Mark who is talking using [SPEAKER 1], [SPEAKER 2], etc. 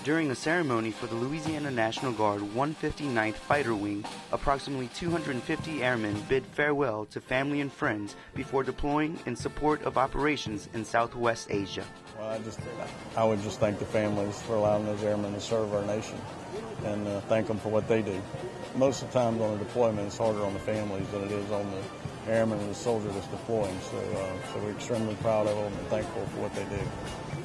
[SPEAKER 1] During a ceremony for the Louisiana National Guard 159th Fighter Wing, approximately 250 airmen bid farewell to family and friends before deploying in support of operations in Southwest Asia.
[SPEAKER 2] Well, I would just thank the families for allowing those airmen to serve our nation and thank them for what they do. Most of the times on a deployment, it's harder on the families than it is on the airman and the soldier that's deploying. So we're extremely proud of them and thankful for what they do.